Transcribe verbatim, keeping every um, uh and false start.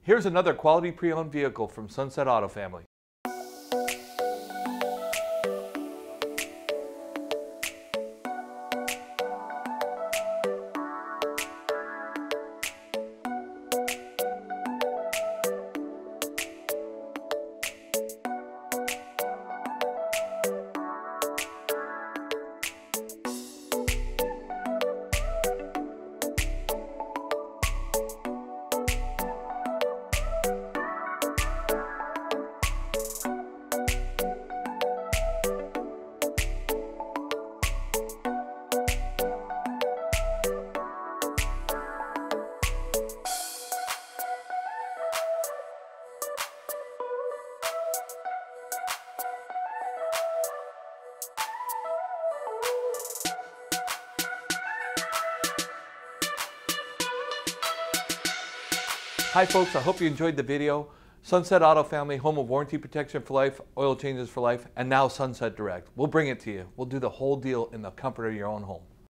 Here's another quality pre-owned vehicle from Sunset Auto Family. Hi folks, I hope you enjoyed the video. Sunset Auto Family, home of warranty protection for life, oil changes for life, and now Sunset Direct. We'll bring it to you. We'll do the whole deal in the comfort of your own home.